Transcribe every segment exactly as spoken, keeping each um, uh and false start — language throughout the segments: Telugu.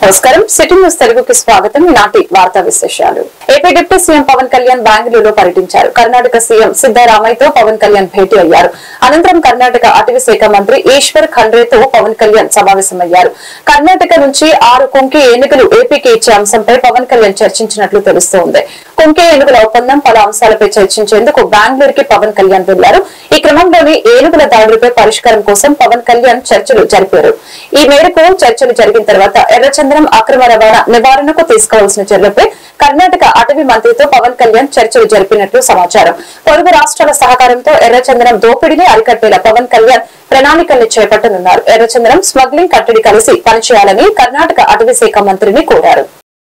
నమస్కారం సిటీ న్యూస్ తెలుగుకి స్వాగతం. నాటి వార్తా విశేషాలు. AP deputy CM Pawan Kalyan బెంగళూరులో పర్యటించారు. కర్ణాటక సీఎం సిద్దరామయ్యతో పవన్ కళ్యాణ్ భేటీ అయ్యారు. అనంతరం కర్ణాటక అటవీ శాఖ మంత్రి ఈశ్వర్ ఖండ్రేతో పవన్ కళ్యాణ్ సమావేశమయ్యారు. కర్ణాటక నుంచి ఆరు కుంకి ఏనుగులు ఏపీకి ఇచ్చే అంశంపై పవన్ కళ్యాణ్ చర్చించినట్లు తెలుస్తోంది. కుంకి ఏనుగుల ఒప్పందం పలు అంశాలపై చర్చించేందుకు బెంగళూరుకి పవన్ కళ్యాణ్ వెళ్లారు. ఈ క్రమంలోని ఏనుగుల దాడులపై పరిష్కారం కోసం పవన్ కళ్యాణ్ చర్చలు జరిపారు. ఈ మేరకు చర్చలు జరిగిన తర్వాత ఎర్రచందనం అక్రమ రవాణా నివారణకు తీసుకోవాల్సిన చర్యలపై కర్ణాటక అటవీ మంత్రితో పవన్ కళ్యాణ్ చర్చలు జరిపినట్లు సమాచారం. పొరుగు రాష్ట్రాల సహకారంతో ఎర్రచందనం దోపిడీని అరికట్టేలా పవన్ కళ్యాణ్ ప్రణాళికల్ని చేపట్టనున్నారు. ఎర్రచందనం స్మగ్లింగ్ కట్టడి కలిసి పనిచేయాలని కర్ణాటక అటవీ శాఖ మంత్రిని కోరారు.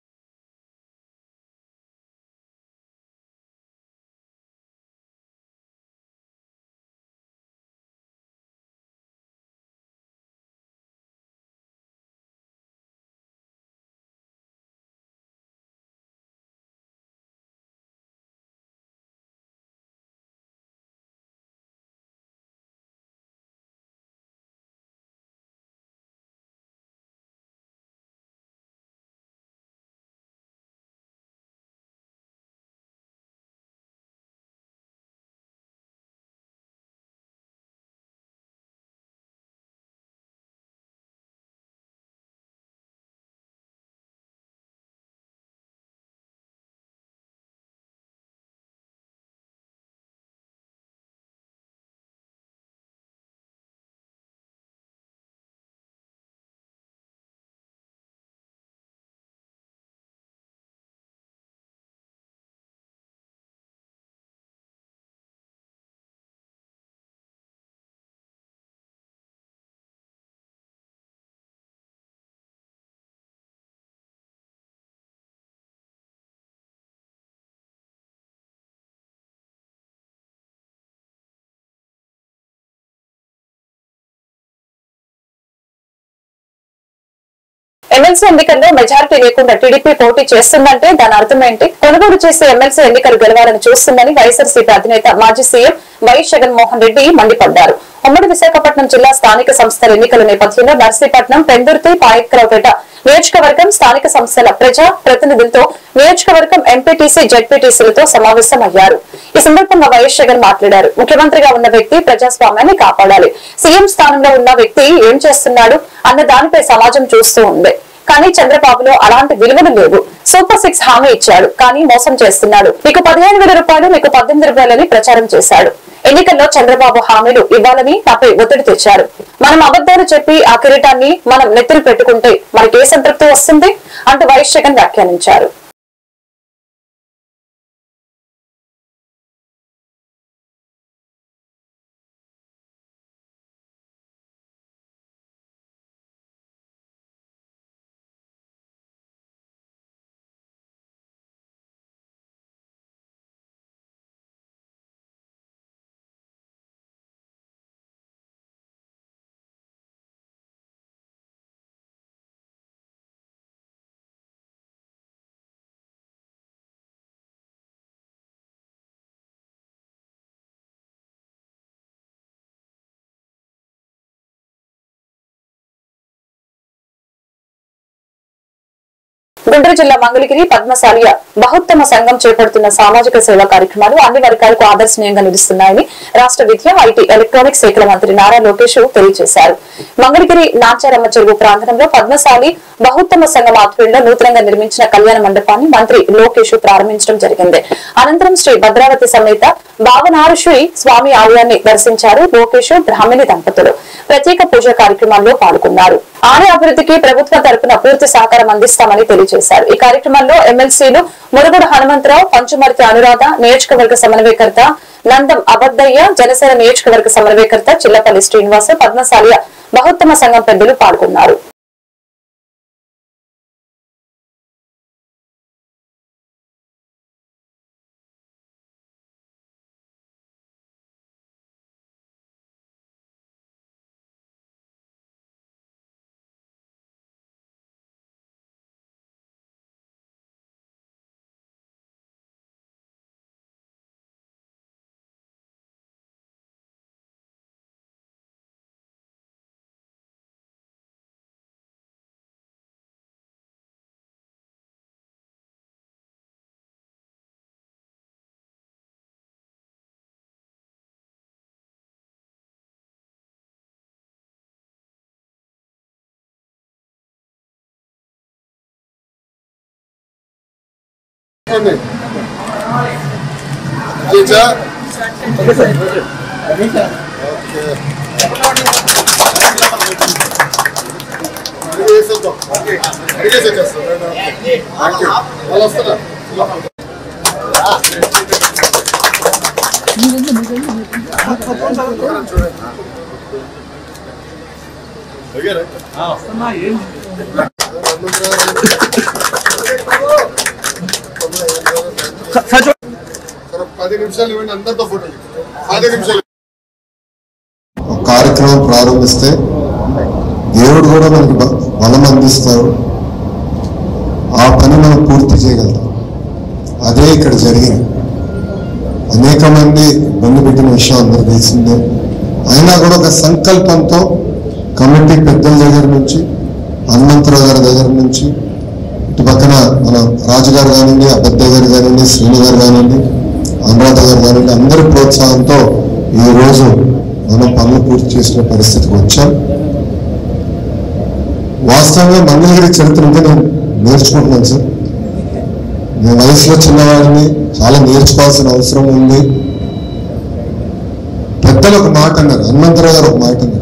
ఎమ్మెల్సీ ఎన్నికల్లో మెజారిటీ లేకుండా టీడీపీ పోటీ చేస్తుందంటే దాని అర్థం ఏంటి? కొనుగోలు చేసే ఎమ్మెల్సీ ఎన్నికలు గెలవాలని చూస్తుందని వైఎస్ఆర్సీపీ అధినేత మాజీ సీఎం వైఎస్ జగన్మోహన్ రెడ్డి మండిపడ్డారు. ఉమ్మడి విశాఖపట్నం జిల్లా స్థానిక సంస్థల ఎన్నికల నేపథ్యంలో నర్సీపట్నం, పెందుర్తి, పాయక్రావుపేట నియోజకవర్గం స్థానిక సంస్థల ప్రజా ప్రతినిధులతో నియోజకవర్గం ఎంపీటీసీ, జెడ్పీటీసీలతో సమావేశమయ్యారు. ఈ సందర్భంగా వైఎస్ జగన్ మాట్లాడారు. ముఖ్యమంత్రిగా ఉన్న వ్యక్తి ప్రజాస్వామ్యాన్ని కాపాడాలి. సీఎం స్థానంలో ఉన్న వ్యక్తి ఏం చేస్తున్నాడు అన్న దానిపై సమాజం చూస్తూ ఉంది. కానీ చంద్రబాబులో అలాంటి విలువలు లేవు. సూపర్ సిక్స్ హామీ ఇచ్చాడు, కానీ మోసం చేస్తున్నాడు. మీకు పదిహేను వేల రూపాయలు మీకు పద్దెనిమిది రూపాయలని ప్రచారం చేశాడు. ఎన్నికల్లో చంద్రబాబు హామీలు ఇవ్వాలని నాపై ఒత్తిడి తెచ్చారు. మనం అబద్దాలు చెప్పి ఆ కిరీటాన్ని మనం నెత్తిన పెట్టుకుంటే మనకే సంతృప్తి వస్తుంది అంటూ వైఎస్ జగన్ వ్యాఖ్యానించారు. గుంటూరు జిల్లా మంగళగిరి పద్మశాలియ బహుత్తమ సంఘం చేపడుతున్న సామాజిక సేవా కార్యక్రమాలు అన్ని వర్గాలకు ఆదర్శనీయంగా నిలుస్తున్నాయని రాష్ట్ర విద్య, ఐటీ, ఎలక్ట్రానిక్స్ శాఖల మంత్రి నారా లోకేష్ తెలియజేశారు. మంగళగిరి నాచారమ్మ చెరువు ప్రాంగణంలో పద్మశాలి బహుత్తమ సంఘం ఆధ్వర్యంలో నూతనంగా నిర్మించిన కళ్యాణ మండపాన్ని మంత్రి లోకేష్ ప్రారంభించడం జరిగింది. అనంతరం శ్రీ భద్రావతి సమేత భావనారుశ్రీ స్వామి ఆలయాన్ని దర్శించారు. లోకేష్, బ్రాహ్మణి దంపతులు ప్రత్యేక పూజా కార్యక్రమాల్లో పాల్గొన్నారు. ఆలయ అభివృద్ధికి ప్రభుత్వం తరపున పూర్తి సహకారం అందిస్తామని తెలియజేశారు. ఈ కార్యక్రమంలో ఎమ్మెల్సీలు మురుగుడు హనుమంతరావు, పంచుమర్తి అనురాధ, నియోజకవర్గ సమన్వయకర్త నందం అబద్దయ్య, జనసేన నియోజకవర్గ సమన్వయకర్త చిల్లపల్లి శ్రీనివాస, పద్మశాలియ బహుత్తమ సంఘం పెద్దలు పాల్గొన్నారు. పది నిమిషాలు ఇవ్వండి, అందరితో ఫోటో పది నిమిషాలు. కార్యక్రమం ప్రారంభిస్తే దేవుడు కూడా మనకి బలం అందిస్తారు, ఆ పని మనం పూర్తి చేయగలుగుతాం. అదే ఇక్కడ జరిగింది. అనేక మంది ఇబ్బంది పెట్టిన విషయం అందరూ తెలిసిందే. అయినా కూడా ఒక సంకల్పంతో కమిటీ పెద్దల దగ్గర నుంచి, హనుమంతరావు గారి దగ్గర నుంచి, ఇటు పక్కన మన రాజుగారు కానివ్వండి, అబద్దయ్య గారు కానివ్వండి, శ్రీను గారు కానివ్వండి, అనురాధ గారు కానివ్వండి, అందరి ప్రోత్సాహంతో ఈరోజు మనం పనులు పూర్తి చేసిన పరిస్థితికి వచ్చాం. వాస్తవంగా మంగళగిరి చరిత్ర ఉంటే నేను నేర్చుకుంటున్నాను సార్. నేను వయసులో చిన్నవాడిని, చాలా నేర్చుకోవాల్సిన అవసరం ఉంది. పెద్దలు ఒక మాట అన్నారు, హనుమంతరావు గారు ఒక మాట అన్నారు,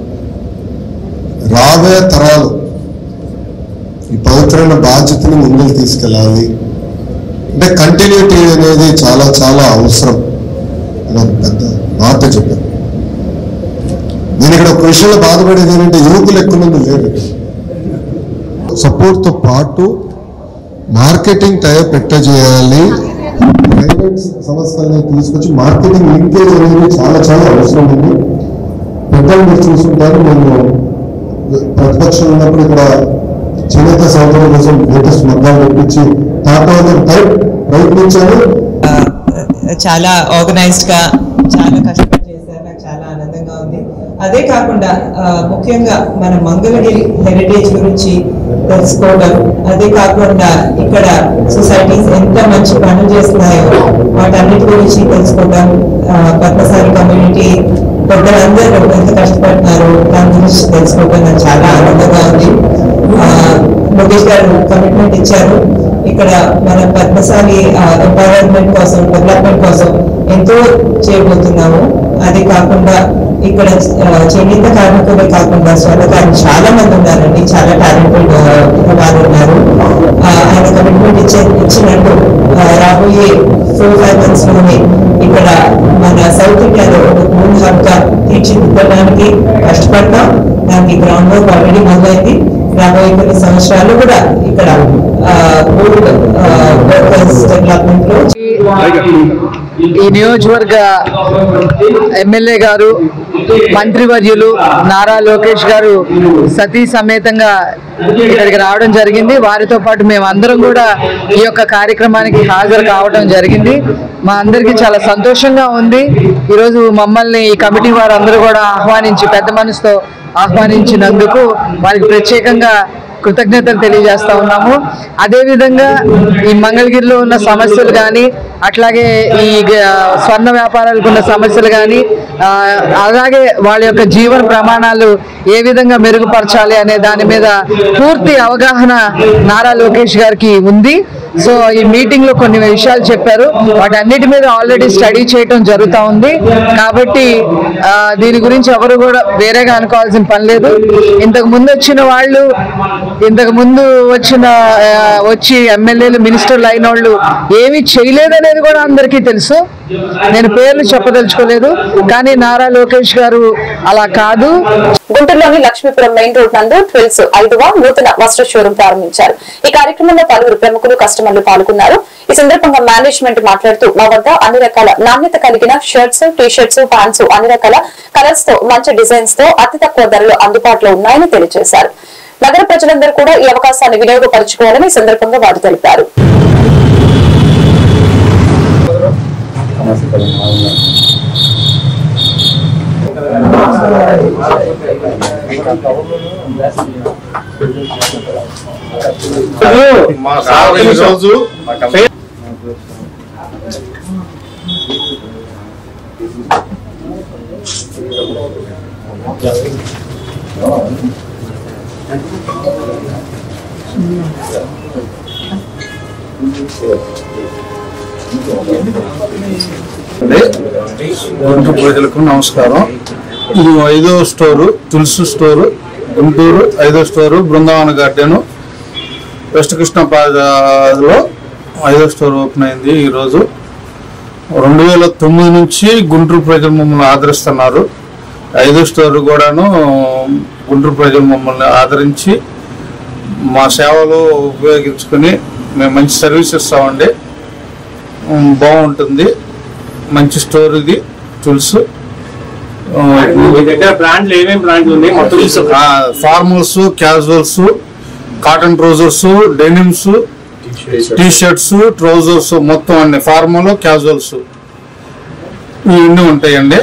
రాబోయే తరాలు ఈ పవిత్రమైన బాధ్యతని ముందుకు తీసుకెళ్ళాలి అంటే కంటిన్యూటీ అనేది చాలా చాలా అవసరం అని ఒక పెద్ద మాట చెప్పారు. నేను ఇక్కడ ఒక విషయంలో బాధపడేది ఏంటంటే యువకులు ఎక్కువ మంది లేరు. సపోర్ట్తో పాటు మార్కెటింగ్ టైప్ పెట్ట చేయాలి, ప్రైవేట్ సంస్థలని తీసుకొచ్చి మార్కెటింగ్ లింకేజ్ అనేది చాలా చాలా అవసరం ఉంది. పెద్దలు మీరు చూసుకుంటారు, నేను ప్రతిపక్షం ఉన్నప్పుడు ఇక్కడ చేనేత సౌకర్యం కోసం లేటెస్ట్ మగ్గాలు పెట్టించి తాపడం టైప్ ప్రయత్నించాను. చాలా ఆర్గనైజ్డ్ గా చాలా కష్టపడి చేశారు. నాకు చాలా ఆనందంగా ఉంది. అదే కాకుండా ముఖ్యంగా మన మంగళగిరి హెరిటేజ్ గురించి తెలుసుకోవడం, అదే కాకుండా ఇక్కడ సొసైటీస్ ఎంత మంచి పనులు చేస్తున్నాయో వాటన్నిటి గురించి తెలుసుకోవడం, పద్మశాలి కమ్యూనిటీ పెద్దలందరూ ఎంత కష్టపడుతున్నారు దాని గురించి తెలుసుకోవడం నాకు చాలా ఆనందంగా ఉంది. లోకేష్ గారు కమిట్మెంట్ ఇచ్చారు, ఇక్కడ మన పద్మశాలి ఎంపవర్మెంట్ కోసం, డెవలప్మెంట్ కోసం ఎంతో చేయబోతున్నాము. అది కాకుండా ఇక్కడ చేనేత కార్మికులే కాకుండా స్వర్ణకారులు చాలా మంది ఉన్నారండి, చాలా టాలెంటెడ్ వారు ఉన్నారు. ఆయన కమిట్మెంట్ ఇచ్చే ఇచ్చినట్టు రాబోయే ఫోర్ ఫైవ్ మంత్స్ లోనే ఇక్కడ మన సౌత్ ఇండియాలో ఒక మూడు హబ్ గా తీర్చిదిద్దడానికి కష్టపడతాం. దానికి గ్రౌండ్ వర్క్ ఆల్రెడీ మొదలైంది. రాబోయే కొన్ని సంవత్సరాలు కూడా ఇక్కడ డెవలప్మెంట్ లో ఈ నియోజకవర్గ ఎమ్మెల్యే గారు, మంత్రివర్యులు నారా లోకేష్ గారు సతీ సమేతంగా ఇక్కడికి రావడం జరిగింది. వారితో పాటు మేము అందరం కూడా ఈ యొక్క కార్యక్రమానికి హాజరు కావడం జరిగింది. మా అందరికీ చాలా సంతోషంగా ఉంది. ఈరోజు మమ్మల్ని ఈ కమిటీ వారు అందరూ కూడా ఆహ్వానించి, పెద్ద మనసుతో ఆహ్వానించినందుకు వారికి ప్రత్యేకంగా కృతజ్ఞతలు తెలియజేస్తా ఉన్నాము. అదేవిధంగా ఈ మంగళగిరిలో ఉన్న సమస్యలు కానీ, అట్లాగే ఈ స్వర్ణ వ్యాపారాలకు ఉన్న సమస్యలు కానీ, అలాగే వాళ్ళ యొక్క జీవన ప్రమాణాలు ఏ విధంగా మెరుగుపరచాలి అనే దాని మీద పూర్తి అవగాహన నారా లోకేష్ గారికి ఉంది. సో ఈ మీటింగ్ లో కొన్ని విషయాలు చెప్పారు, వాటన్నిటి మీద ఆల్రెడీ స్టడీ చేయటం జరుగుతూ ఉంది. కాబట్టి దీని గురించి ఎవరు కూడా వేరేగా అనుకోవాల్సిన పని లేదు. ఇంతకు ముందు వచ్చిన వాళ్ళు, ఇంతకు ముందు వచ్చిన వచ్చి ఎమ్మెల్యేలు, మినిస్టర్లు అయిన వాళ్ళు ఏమీ చేయలేదనేది కూడా అందరికీ తెలుసు. నేను పేర్లు చెప్పదలుచుకోలేదు, కానీ నారా లోకేష్ గారు అలా కాదు. గుంటూరులోని లక్ష్మీపురం మెయిన్ రోడ్ నందు ట్విల్స్ ఐదవ నూతన వస్త్ర షోరూం ప్రారంభించారు. ఈ కార్యక్రమంలో పలువురు ప్రముఖులు, కస్టమర్లు పాల్గొన్నారు. ఈ సందర్భంగా మేనేజ్మెంట్ మాట్లాడుతూ, మా వద్ద అన్ని రకాల నాణ్యత కలిగిన షర్ట్స్, టీ షర్ట్స్, ప్యాంట్స్ అన్ని రకాల కలర్స్ తో, మంచి డిజైన్స్ తో అతి తక్కువ ధరలో అందుబాటులో ఉన్నాయని తెలియజేశారు. నగర ప్రజలందరూ కూడా ఈ అవకాశాన్ని వినియోగపరచుకోవాలని ఈ సందర్భంగా వారు తెలిపారు. గుంటూరు ప్రజలకు నమస్కారం. ఇది ఐదో స్టోరు, తులసి స్టోరు, గుంటూరు ఐదో store, Brindavan garden, west Krishna ప్లాజాలో ఐదో స్టోర్ ఓపెన్ అయింది ఈరోజు. రెండు వేల తొమ్మిది నుంచి గుంటూరు ప్రజలు మమ్మల్ని ఆదరిస్తున్నారు. ఐదో స్టోర్ కూడాను గుంటూరు ప్రజలు మమ్మల్ని ఆదరించి మా సేవలు ఉపయోగించుకొని మేము మంచి సర్వీస్ ఇస్తామండి. బాగుంటుంది, మంచి స్టోర్ ఇది Tulasi. Formals, casuals, cotton trousers, denims, T shirts, trousers మొత్తం అన్ని ఫార్మల్, క్యాజువల్స్ ఇవన్నీ ఉంటాయండి.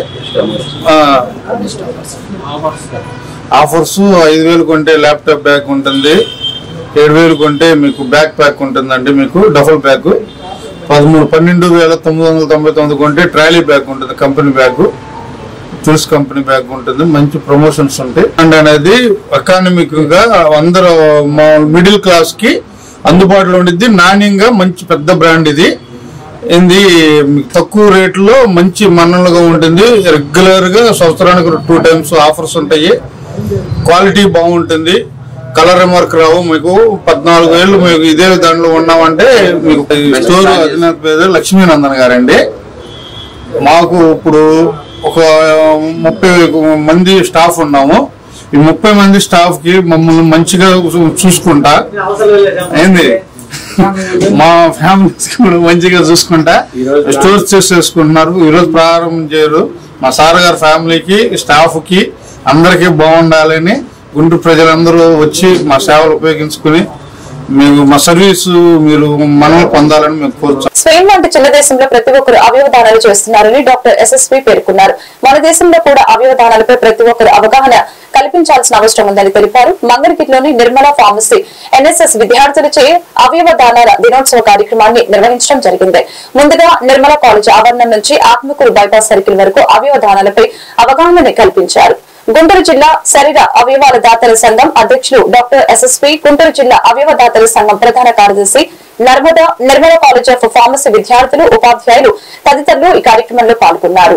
ఆఫర్స్ ఐదు వేలు కొంటే ల్యాప్టాప్ బ్యాగ్ ఉంటుంది, ఏడు వేలు కొంటే మీకు బ్యాక్ ప్యాక్ ఉంటుందండి, మీకు డబుల్ బ్యాగ్. పదమూడు పన్నెండు వేల తొమ్మిది వందల తొంభై తొమ్మిది కొంటే ట్రాలీ బ్యాగ్ ఉంటుంది, company bag, Tulasi company bag ఉంటుంది. మంచి ప్రమోషన్స్ ఉంటాయి. అండ్ అనేది ఎకానమిక్ గా అందరూ మిడిల్ క్లాస్ కి అందుబాటులో ఉండిద్ది. నాణ్యంగా మంచి పెద్ద బ్రాండ్ ఇది. ఇది తక్కువ రేట్లో మంచి మన్నలుగా ఉంటుంది. రెగ్యులర్ గా సంవత్సరానికి టూ టైమ్స్ ఆఫర్స్ ఉంటాయి. క్వాలిటీ బాగుంటుంది, కలర్ రిమార్క్ రావు. మీకు పద్నాలుగు ఏళ్ళు మీకు ఇదే దాంట్లో ఉన్నామంటే మీకు స్టోర్ అధినేత పేరు లక్ష్మీనందన్ గారండి. మాకు ఇప్పుడు ఒక ముప్పై మంది స్టాఫ్ ఉన్నాము. ఈ ముప్పై మంది స్టాఫ్ కి మమ్మల్ని మంచిగా చూసుకుంటా ఏంది మా ఫ్యామిలీస్ కూడా మంచిగా చూసుకుంటా స్టోర్స్ చేసేసుకుంటున్నారు. ఈరోజు ప్రారంభం చేయరు. మా సార్ గారి ఫ్యామిలీకి, స్టాఫ్ కి అందరికీ బాగుండాలని గుంటూరు ప్రజలందరూ వచ్చి మా సేవలు ఉపయోగించుకుని మీరు మా సర్వీసు మీరు మనం పొందాలని మేము కోరుతాం. స్పెయిన్ వంటి చిన్న దేశంలో ప్రతి ఒక్కరు అవయవదానాలు చేస్తున్నారని డాక్టర్ ఎస్ఎస్వి పేర్కొన్నారు. మన దేశంలో కూడా అవయవదానాలపై ప్రతి ఒక్కరు అవగాహన కల్పించాల్సిన అవసరం ఉందని తెలిపారు. మంగళగిరిలోని నిర్మలా ఫార్మసీ ఎన్ఎస్ఎస్ విద్యార్థులచే అవయవ దానాల దినోత్సవ కార్యక్రమాన్ని నిర్వహించడం జరిగింది. ముందుగా నిర్మలా కాలేజ్ ఆవరణం నుంచి ఆత్మకూరు బైపాస్ సర్కిల్ వరకు అవయవ దానాలపై అవగాహన కల్పించారు. గుంటూరు జిల్లా శరీర అవయవాల దాతల సంఘం అధ్యక్షులు డాక్టర్ ఎస్ఎస్పి, గుంటూరు జిల్లా అవయవ దాతల సంఘం ప్రధాన కార్యదర్శి Narmada, Nirmala college of pharmacy విద్యార్థులు, ఉపాధ్యాయులు తదితరులు ఈ కార్యక్రమంలో పాల్గొన్నారు.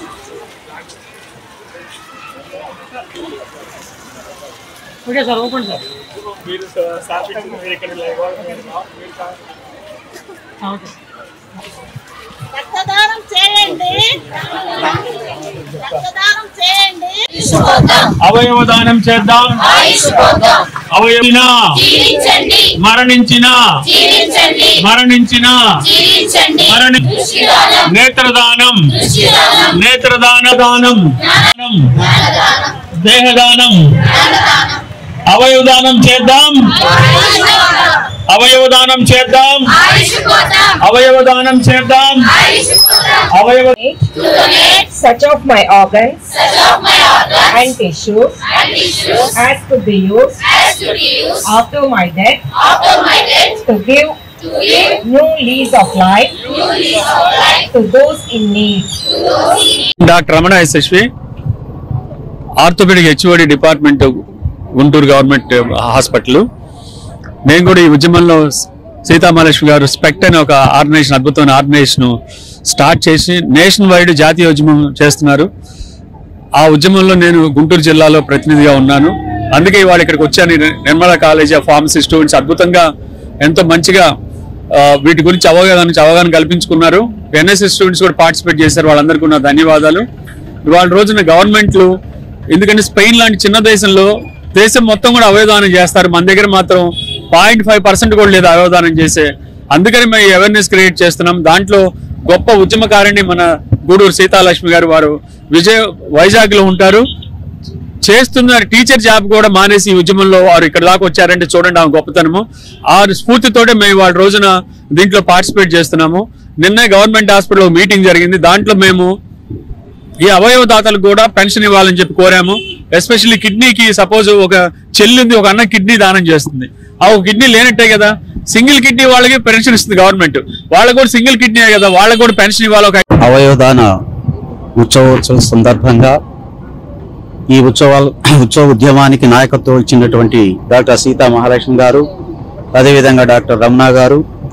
రక్తదానం చేయండి, రక్తదానం చేయండి, అవయవదానం చేద్దాం, అవయవిన మరణించిన మరణించిన మరణి నేత్రదానం నేత్రదాన దానం దేహదానం అవయవదానం చేద్దాం, అవయవదానం చేద్దాం, అవయవదానం చేద్దాం, అవయవ such of my organs and tissues as to be used after my death to give new lease of life to those in need. Doctor Ramana SSV, orthopaedic HOD department, Guntur government hospital. నేను కూడా ఈ ఉద్యమంలో సీతామహాలక్ష్మి గారు స్పెక్ట్ అనే ఒక ఆర్గనైజేషన్, అద్భుతమైన ఆర్గనైజేషన్ స్టార్ట్ చేసి నేషన్ వైడ్ జాతీయ ఉద్యమం చేస్తున్నారు. ఆ ఉద్యమంలో నేను గుంటూరు జిల్లాలో ప్రతినిధిగా ఉన్నాను. అందుకే ఇవాళ ఇక్కడికి వచ్చాను. Nirmala college of pharmacy students అద్భుతంగా ఎంతో మంచిగా వీటి గురించి అవగాహన అవగాహన కల్పించుకున్నారు. ఎన్ఎస్ఎస్ స్టూడెంట్స్ కూడా పార్టిసిపేట్ చేశారు. వాళ్ళందరికీ ఉన్న ధన్యవాదాలు. ఇవాళ రోజున గవర్నమెంట్లు, ఎందుకంటే స్పెయిన్ లాంటి చిన్న దేశంలో దేశం మొత్తం కూడా అవయవదానం చేస్తారు, మన దగ్గర మాత్రం పాయింట్ ఫైవ్ పర్సెంట్ కూడా లేదు అవయవదానం చేసే. అందుకని మేము అవేర్నెస్ క్రియేట్ చేస్తున్నాం. దాంట్లో గొప్ప ఉద్యమకారిణి మన గూడూరు సీతాలక్ష్మి గారు, వారు విజయ వైజాగ్ లో ఉంటారు, చేస్తున్న టీచర్ జాబ్ కూడా మానేసి ఈ ఉద్యమంలో వారు ఇక్కడ దాకా వచ్చారంటే చూడండి ఆ గొప్పతనము. ఆ స్ఫూర్తితోటే మేము వాళ్ళ రోజున దీంట్లో పార్టిసిపేట్ చేస్తున్నాము. నిన్నే గవర్నమెంట్ హాస్పిటల్లో మీటింగ్ జరిగింది. దాంట్లో మేము ఈ అవయవదాతలకు కూడా పెన్షన్ ఇవ్వాలని చెప్పి కోరాము. ఎస్పెషల్లీ కిడ్నీకి సపోజ్ ఒక చెల్లి ఉంది, ఒక అన్న కిడ్నీ దానం చేస్తుంది, ఆ ఒక కిడ్నీ లేనట్టే కదా. సింగిల్ కిడ్నీ వాళ్ళకి పెన్షన్ ఇస్తుంది గవర్నమెంట్, వాళ్ళకు కూడా సింగిల్ కిడ్నీ కదా, వాళ్ళకు కూడా పెన్షన్ ఇవ్వాలి. ఒక అవయవదాన ఉత్సవోత్సవ సందర్భంగా ఈ ఉత్సవాలు ఉత్సవ ఉద్యమానికి నాయకత్వం ఇచ్చినటువంటి డాక్టర్ సీతా మహాలక్ష్మి గారు, అదేవిధంగా డాక్టర్ రమణ గారు,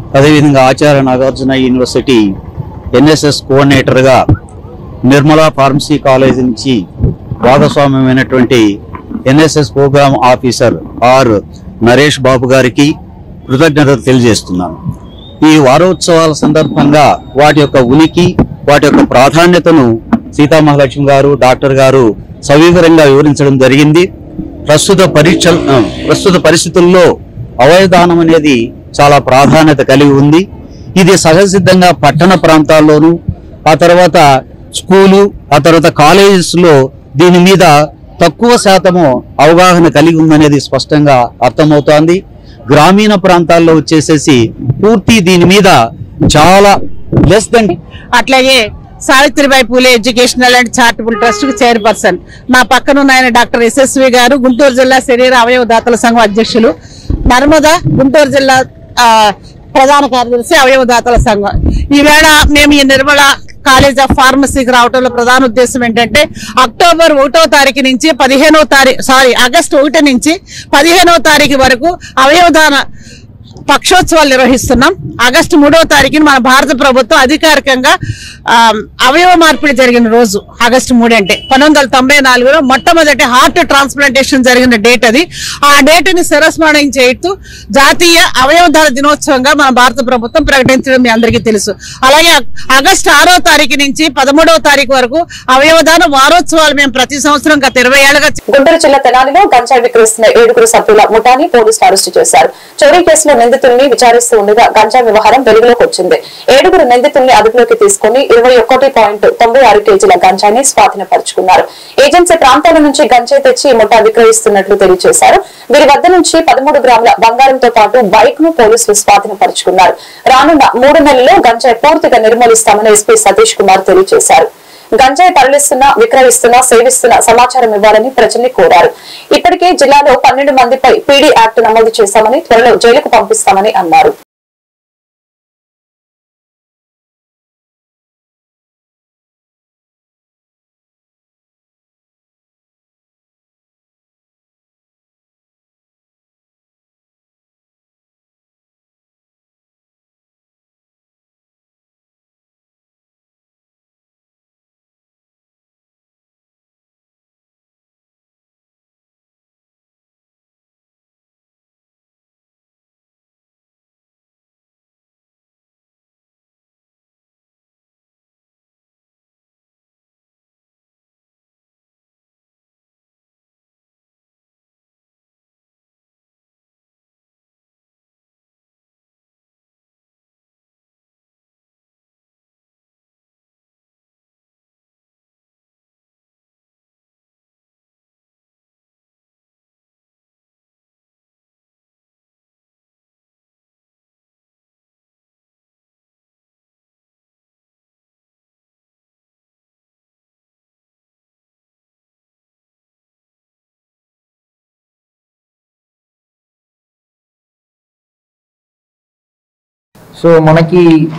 అదేవిధంగా ఆచార్య నాగార్జున యూనివర్సిటీ ఎన్ఎస్ఎస్ కోఆర్డినేటర్గా నిర్మలా ఫార్మసీ కాలేజ్ నుంచి భాగస్వామ్యమైనటువంటి NSS programme officer R Naresh Babu గారికి కృతజ్ఞతలు తెలియజేస్తున్నాను. ఈ వారోత్సవాల సందర్భంగా వాటి యొక్క ఉనికి, వాటి యొక్క ప్రాధాన్యతను సీతామహాలక్ష్మి గారు, డాక్టర్ గారు సవివరంగా వివరించడం జరిగింది. ప్రస్తుత పరీక్ష ప్రస్తుత పరిస్థితుల్లో అవయవదానం అనేది చాలా ప్రాధాన్యత కలిగి ఉంది. ఇది సహజసిద్ధంగా పట్టణ ప్రాంతాల్లోనూ, ఆ తర్వాత స్కూలు, ఆ తర్వాత కాలేజెస్లో దీని మీద తక్కువ శాతము అవగాహన కలిగి ఉందనేది స్పష్టంగా అర్థమవుతోంది. గ్రామీణ ప్రాంతాల్లో వచ్చేసేసి పూర్తి దీని మీద చాలా లెస్ దెన్. అట్లాగే Savitribai Phule educational and charitable trust కి చైర్పర్సన్. మా పక్కన ఉన్న ఆయన డాక్టర్ ఎస్ఎస్వి గారు, గుంటూరు జిల్లా శరీర అవయవదాతల సంఘం అధ్యక్షులు. నర్మద గుంటూరు జిల్లా ప్రధాన కార్యదర్శి అవయవదాతల సంఘం. ఈవేళ మేము ఈ నిర్మల కాలేజ్ ఆఫ్ ఫార్మసీకి రావడంలో ప్రధాన ఉద్దేశం ఏంటంటే అక్టోబర్ ఒకటో తారీఖు నుంచి పదిహేనో తారీఖు సారీ ఆగస్టు ఒకటి నుంచి పదిహేనో తారీఖు వరకు అవయవదాన పక్షోత్సవాలు నిర్వహిస్తున్నాం. ఆగస్టు మూడవ తారీఖున మన భారత ప్రభుత్వం అధికారికంగా అవయవ మార్పిడి జరిగిన రోజు ఆగస్టు మూడు అంటే పంతొమ్మిది వందల తొంభై నాలుగులో మొట్టమొదటి హార్ట్ ట్రాన్స్ప్లాంటేషన్ జరిగిన డేట్ అది. ఆ డేట్ ని శిరస్మరణం చేస్తూ జాతీయ అవయవదాన దినోత్సవంగా మన భారత ప్రభుత్వం ప్రకటించడం మీ అందరికీ తెలుసు. అలాగే ఆగస్టు ఆరో తారీఖు నుంచి పదమూడవ తారీఖు వరకు అవయవదాన వారోత్సవాలు మేము ప్రతి సంవత్సరం గత ఇరవై ఏళ్లుగా. గుంటూరు జిల్లా తెనాలిలో గంజాయి విక్రయిస్తున్న ఏడుగురు సభ్యుల ముఠాని పోలీసులు అరెస్టు చేశారు. చోరీ కేసులో నిందితుల్ని విచారిస్తూ ఉండగా గంజా వ్యవహారం వెలుగులోకి వచ్చింది. ఏడుగురు నిందితుల్ని అదుపులోకి తీసుకుని ఇరవై ఒకటి పాయింట్ తొంభై ఆరు కేజీల గంజాయిని స్వాధీనపరుచుకున్నారు. ఏజెన్సీ ప్రాంతాల నుంచి గంజాయి తెచ్చి ముఠా విక్రయిస్తున్నట్లు తెలియజేశారు. వీరి వద్ద నుంచి పదమూడు గ్రాముల బంగారంతో పాటు బైక్ ను పోలీసులు స్వాధీనపరుచుకున్నారు. రానున్న మూడు నెలల్లో గంజాయి పూర్తిగా నిర్మూలిస్తామని ఎస్పీ సతీష్ కుమార్ తెలియజేశారు. గంజాయి తరలిస్తున్నా, విక్రయిస్తున్నా, సేవిస్తున్నా సమాచారం ఇవ్వాలని ప్రజల్ని కోరారు. ఇప్పటికే జిల్లాలో పన్నెండు మందిపై పీడీ యాక్ట్ నమోదు చేశామని, త్వరలో జైలుకు పంపిస్తామని అన్నారు. సో మనకి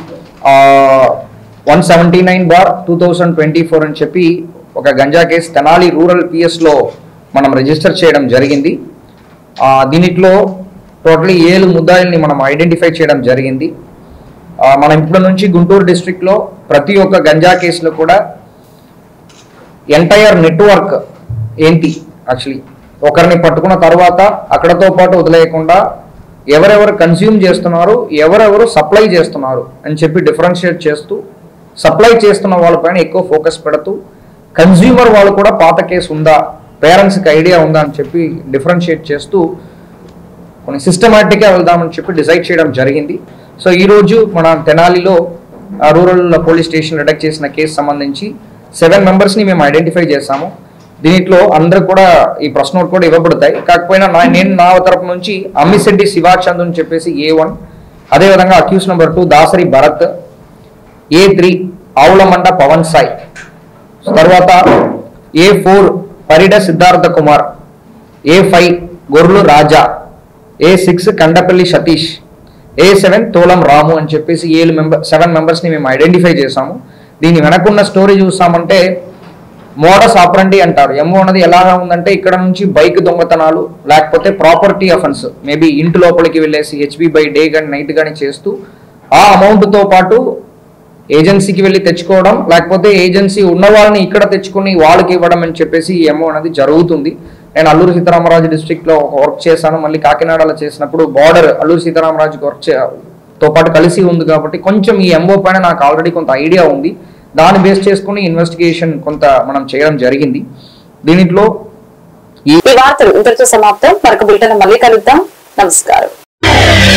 one seventy nine bar two thousand twenty four అని చెప్పి ఒక గంజా కేసు తెనాలి రూరల్ పిఎస్లో మనం రిజిస్టర్ చేయడం జరిగింది. దీనిలో టోటలీ ఏడు ముద్దాయిల్ని మనం ఐడెంటిఫై చేయడం జరిగింది. మనం ఇప్పటి నుంచి గుంటూరు డిస్ట్రిక్ట్లో ప్రతి ఒక్క గంజా కేసులో కూడా ఎంటైర్ నెట్వర్క్ ఏంటి, యాక్చువల్లీ ఒకరిని పట్టుకున్న తర్వాత అక్కడతో పాటు వదిలేయకుండా ఎవరెవరు కన్స్యూమ్ చేస్తున్నారు, ఎవరెవరు సప్లై చేస్తున్నారు అని చెప్పి డిఫరెన్షియేట్ చేస్తూ, సప్లై చేస్తున్న వాళ్ళపైన ఎక్కువ ఫోకస్ పెడుతూ, కన్స్యూమర్ వాళ్ళు కూడా పాత కేసు ఉందా, పేరెంట్స్కి ఐడియా ఉందా అని చెప్పి డిఫరెన్షియేట్ చేస్తూ కొన్ని సిస్టమాటిక్గా వెళ్దామని చెప్పి డిసైడ్ చేయడం జరిగింది. సో ఈరోజు మన తెనాలిలో రూరల్ పోలీస్ స్టేషన్ రిడక్ట్ చేసిన కేసు సంబంధించి సెవెన్ మెంబర్స్ని మేము ఐడెంటిఫై చేశాము. దీంట్లో అందరూ కూడా ఈ ప్రెస్ నోట్ కూడా ఇవ్వబడతాయి. కాకపోయినా నా నేను నా తరపు నుంచి అమ్మిశెట్టి శివాచంద్ అని చెప్పేసి ఏ వన్, అదేవిధంగా accused number two Dasari Bharat, A three Avulamanda Pawan Sai, తర్వాత A four Parida Siddhartha Kumar, A five Gorrelu Raja, A six Kandapalli Satish, A seven Tolam Ramu అని చెప్పేసి ఏడు మెంబర్ సెవెన్ మెంబర్స్ని మేము ఐడెంటిఫై చేసాము. దీని వెనకున్న స్టోరీ చూసామంటే మోడస్ ఆపరండి అంటారు. ఎంఓ అనేది ఎలా ఉందంటే ఇక్కడ నుంచి బైక్ దొంగతనాలు లేకపోతే ప్రాపర్టీ అఫెన్స్ మేబీ ఇంటి లోపలికి వెళ్ళేసి హెచ్బి బై డే కానీ నైట్ కానీ చేస్తూ ఆ అమౌంట్తో పాటు ఏజెన్సీకి వెళ్ళి తెచ్చుకోవడం లేకపోతే ఏజెన్సీ ఉన్న వాళ్ళని ఇక్కడ తెచ్చుకుని వాళ్ళకి ఇవ్వడం అని చెప్పేసి ఈ ఎంఓ అనేది జరుగుతుంది. నేను అల్లూరు సీతారామరాజు డిస్ట్రిక్ట్లో ఒక వర్క్ చేశాను, మళ్ళీ కాకినాడలో చేసినప్పుడు బార్డర్ అల్లూరు సీతారామరాజుకి వర్క్ తో పాటు కలిసి ఉంది కాబట్టి కొంచెం ఈ ఎంఓ పైన నాకు ఆల్రెడీ కొంత ఐడియా ఉంది. దాన్ని బేస్ చేసుకుని ఇన్వెస్టిగేషన్ కొంత మనం చేయడం జరిగింది. దీనిలో ఈ వార్తలు ఇంతటితో సమాప్తం. మరొక బులెటిన్ మళ్ళీ కలుద్దాం. నమస్కారం.